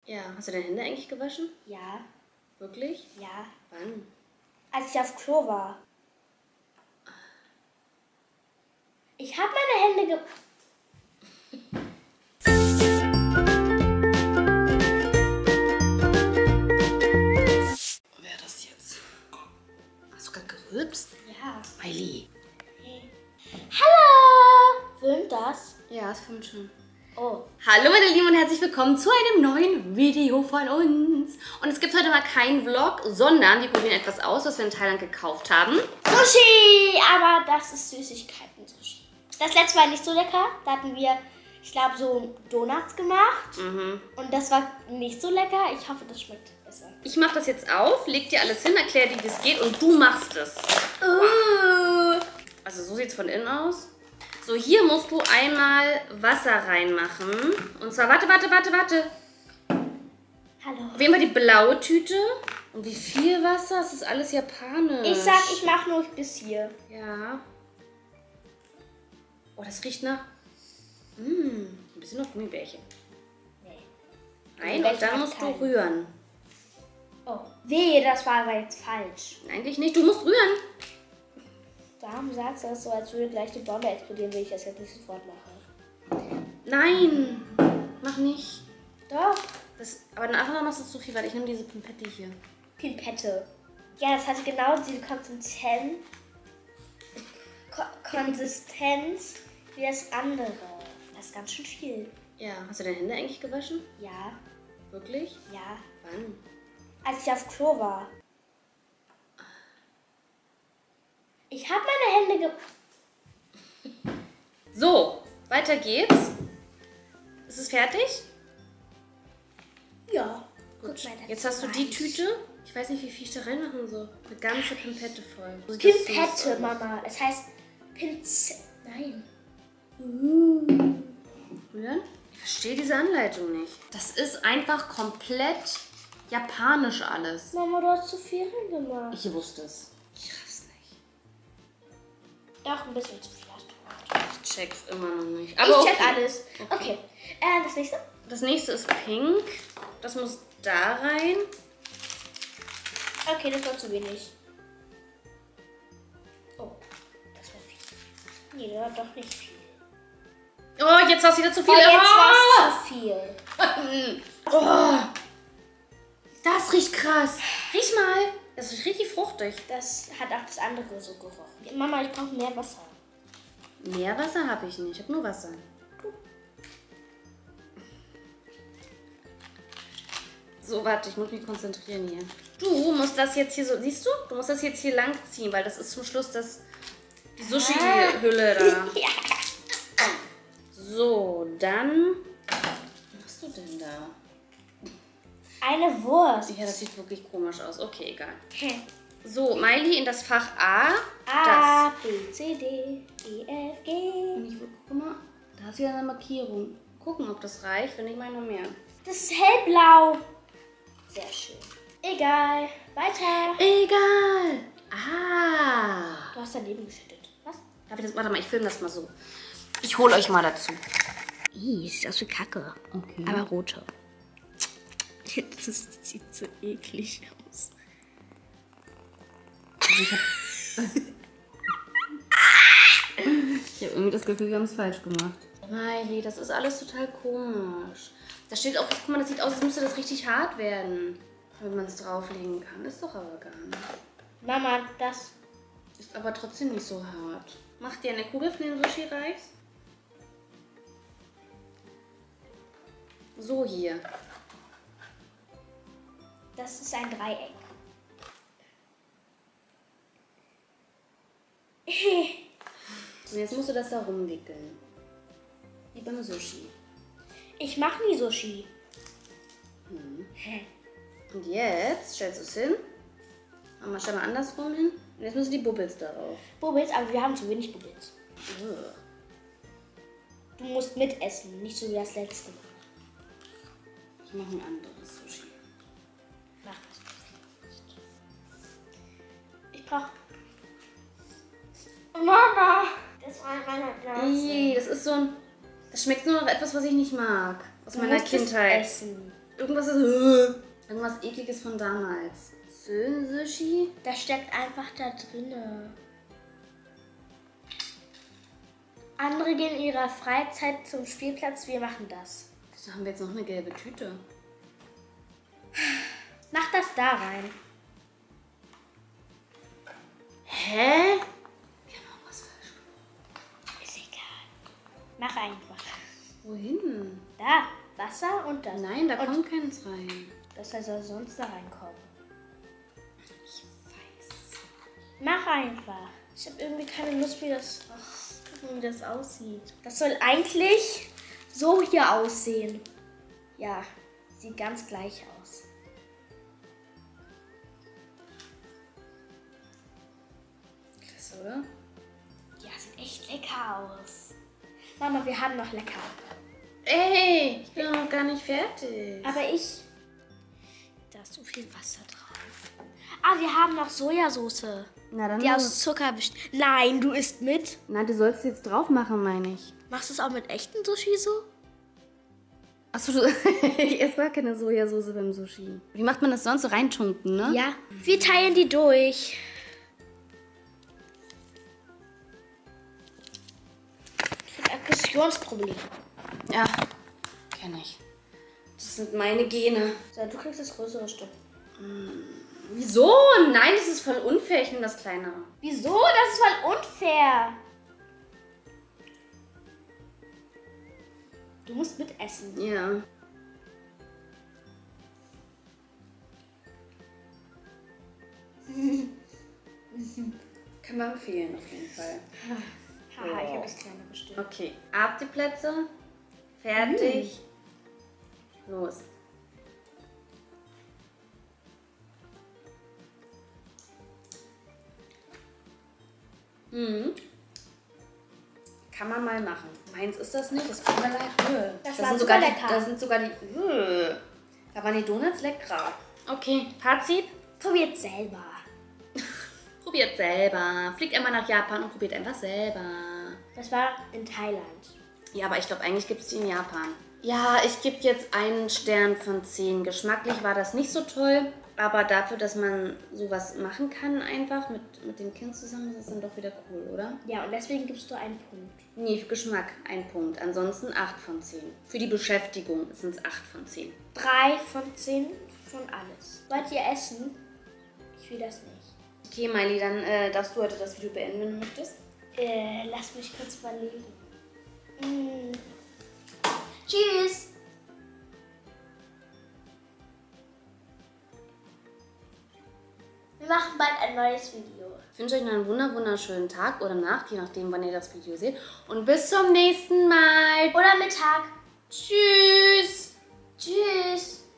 Ja. Hast du deine Hände eigentlich gewaschen? Ja. Wirklich? Ja. Wann? Als ich auf Klo war. Ich habe meine Hände Wer das jetzt? Hast du gerade gerülpst? Ja. Miley. Hey. Hallo! Filmt das? Ja, es filmt schon. Oh. Hallo meine Lieben und herzlich willkommen zu einem neuen Video von uns. Und es gibt heute mal keinen Vlog, sondern wir probieren etwas aus, was wir in Thailand gekauft haben. Sushi! Aber das ist Süßigkeiten-Sushi. Das letzte war nicht so lecker. Da hatten wir, ich glaube, so Donuts gemacht. Und das war nicht so lecker. Ich hoffe, das schmeckt besser. Ich mache das jetzt auf, leg dir alles hin, erkläre dir, wie es geht und du machst es. Also so sieht es von innen aus. So, hier musst du einmal Wasser reinmachen. Und zwar, warte. Hallo. Auf jeden Fall die blaue Tüte. Und wie viel Wasser? Das ist alles japanisch. Ich sag, ich mache nur bis hier. Ja. Oh, das riecht nach... ein bisschen nach Gummibärchen. Nee. Nein, und dann musst du rühren. Oh. Wehe, das war aber jetzt falsch. Eigentlich nicht, du musst rühren. Warum sagst du das so, als würde gleich die Bombe explodieren, wenn ich das jetzt nicht sofort mache? Nein, mach nicht. Doch. Aber nachher machst du zu viel, weil ich nehme diese Pimpette hier. Pimpette. Ja, das hatte genau diese Konsistenz wie das andere. Das ist ganz schön viel. Ja, hast du deine Hände eigentlich gewaschen? Ja. Wirklich? Ja. Wann? Als ich auf Klo war. Ich habe meine Hände So, weiter geht's. Ist es fertig? Ja. Gut. Guck mal, das Jetzt hast du ist die weich. Tüte. Ich weiß nicht, wie viel ich da reinmachen soll. Eine ganze Pimpette voll. So sieht das Pimpette, süß aus. Mama. Es heißt Nein. Rühren? Ich verstehe diese Anleitung nicht. Das ist einfach komplett japanisch alles. Mama, du hast zu viel reingemacht. Ich wusste es. Ich raff's nicht. Doch, ein bisschen zu viel hast du gemacht. Ich check's immer noch nicht. Ich check okay. alles. Okay. Das nächste? Das nächste ist pink. Das muss da rein. Okay, das war zu wenig. Oh, das war viel. Nee, das war doch nicht viel. Oh, jetzt war es wieder zu viel. Oh, jetzt Oh! war es zu viel. Oh, das riecht krass. Riech mal. Das riecht richtig fruchtig. Das hat auch das andere so gerochen. Mama, ich brauche mehr Wasser. Mehr Wasser habe ich nicht. Ich habe nur Wasser. So, warte, ich muss mich konzentrieren hier. Du musst das jetzt hier so, siehst du? Du musst das jetzt hier lang ziehen, weil das ist zum Schluss die Sushi-Hülle da. Ja. So, dann... Was machst du denn da? Eine Wurst. Ja, das sieht wirklich komisch aus. Okay, egal. Hä? So, Miley in das Fach A. A, B, C, D, E, F, G. Und ich guck mal, da ist wieder eine Markierung. Gucken, ob das reicht, wenn ich meine noch mehr. Das ist hellblau. Sehr schön. Egal. Weiter. Egal. Ah. Du hast daneben geschüttet. Was? Darf ich das? Warte mal, ich filme das mal so. Ich hole euch mal dazu. Sieht aus wie Kacke. Okay. Aber rote. Das sieht so eklig aus. Also ich habe irgendwie das Gefühl, wir haben es falsch gemacht. Miley, das ist alles total komisch. Da steht auch, guck mal, das sieht aus, als müsste das richtig hart werden, wenn man es drauflegen kann. Ist doch aber gar nicht. Mama, das. Ist aber trotzdem nicht so hart. Mach dir eine Kugel von dem Sushi-Reis. So hier. Das ist ein Dreieck. Und jetzt musst du das da rumwickeln. Wie beim Sushi. Ich mache nie Sushi. Und jetzt stellst du es hin. Stell mal andersrum hin. Und jetzt müssen die Bubbles darauf. Bubbles, aber wir haben zu wenig Bubbles. Ugh. Du musst mitessen, nicht so wie das letzte Mal. Ich mache ein anderes Sushi. Mach das. Ich brauche. Mama! Das war in meiner Blase. Das ist so ein... Das schmeckt nur noch etwas, was ich nicht mag. Aus meiner Kindheit. Essen. Irgendwas irgendwas Ekliges von damals. Söhn-Sushi? Das steckt einfach da drinne. Andere gehen in ihrer Freizeit zum Spielplatz, wir machen das. Wieso haben wir jetzt noch eine gelbe Tüte? Mach das da rein. Hä? Wir haben auch was falsch gemacht. Ist egal. Mach einfach. Wohin? Da, Wasser und das. Nein, da und kommt keins rein. das soll sonst da reinkommen. Ich weiß. Mach einfach. Ich habe irgendwie keine Lust, wie das aussieht. Das soll eigentlich so hier aussehen. Ja, sieht ganz gleich aus. Klasse, oder? Ja, sieht echt lecker aus. Mama, wir haben noch lecker. Ey, ich bin noch gar nicht fertig. Aber ich... Da ist so viel Wasser drauf. Ah, wir haben noch Sojasauce. Na dann. Die aus Zucker besteht. Nein, du isst mit. Na, du sollst jetzt drauf machen, meine ich. Machst du es auch mit echten Sushi so? Achso, ich esse gar keine Sojasauce beim Sushi. Wie macht man das sonst so reintunken, ne? Ja. Wir teilen die durch. Ich habe Aggressionsprobleme. Ja, kenne ich. Das sind meine Gene. So, du kriegst das größere Stück. Wieso? Nein, das ist voll unfair. Ich nehme das kleinere. Wieso? Das ist voll unfair. Du musst mitessen. Ja. Kann man empfehlen, auf jeden Fall. Haha, ich habe das kleinere Stück. Okay, ab die Plätze. Fertig. Los. Kann man mal machen. Meins ist das nicht, es tut mir leid. Das Da war sind super sogar lecker. Da sind sogar die. Da waren die Donuts leckerer. Okay, Fazit. Probiert selber. Probiert selber. Fliegt einmal nach Japan und probiert einfach selber. Das war in Thailand. Ja, aber ich glaube, eigentlich gibt es die in Japan. Ja, ich gebe jetzt 1 Stern von 10. Geschmacklich war das nicht so toll, aber dafür, dass man sowas machen kann einfach mit dem Kind zusammen, ist das dann doch wieder cool, oder? Ja, und deswegen gibst du einen Punkt. Nee, für Geschmack 1 Punkt. Ansonsten 8 von 10. Für die Beschäftigung sind es 8 von 10. 3 von 10 von alles. Wollt ihr essen? Ich will das nicht. Okay, Miley, dann darfst du heute das Video beenden, wenn du möchtest. Lass mich kurz überlegen. Tschüss! Wir machen bald ein neues Video. Ich wünsche euch noch einen wunderschönen Tag oder Nacht, je nachdem, wann ihr das Video seht. Und bis zum nächsten Mal. Oder Mittag. Tschüss! Tschüss!